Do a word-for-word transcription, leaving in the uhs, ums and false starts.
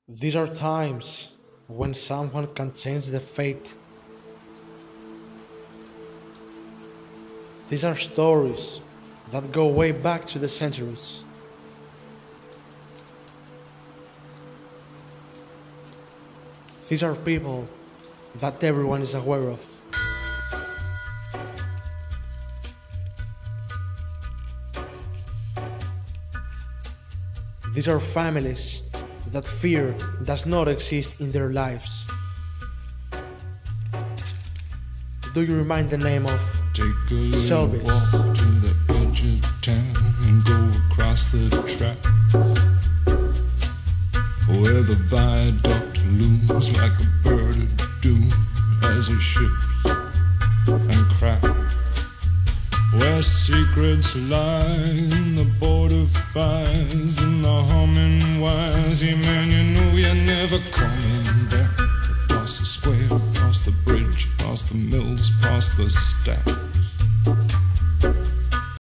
These are times when someone can change the fate. These are stories that go way back to the centuries. These are people that everyone is aware of. These are families that fear does not exist in their lives. Do you remind the name of Take a little Selby's? walk to the edge of town and go across the track, where the viaduct looms like a bird of doom as it ships and cracks, where secrets lie in the border fires and the humming wires. Yeah, man, you know you're never coming back. Across the square, across the bridge, past the mills, past the stack.